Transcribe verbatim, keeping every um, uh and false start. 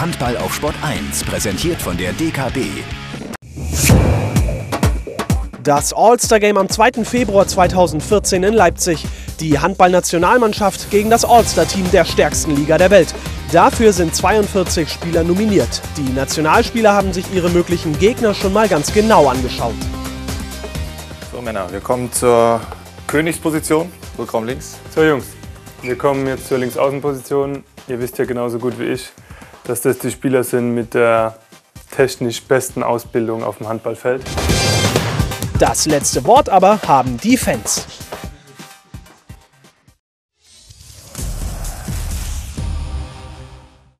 Handball auf Sport eins, präsentiert von der D K B. Das All-Star-Game am zweiten Februar zweitausendvierzehn in Leipzig. Die Handball-Nationalmannschaft gegen das All-Star-Team der stärksten Liga der Welt. Dafür sind zweiundvierzig Spieler nominiert. Die Nationalspieler haben sich ihre möglichen Gegner schon mal ganz genau angeschaut. So Männer, wir kommen zur Königsposition, Rückraum links. So Jungs, wir kommen jetzt zur Linksaußenposition. Ihr wisst ja genauso gut wie ich, dass das die Spieler sind mit der technisch besten Ausbildung auf dem Handballfeld. Das letzte Wort aber haben die Fans.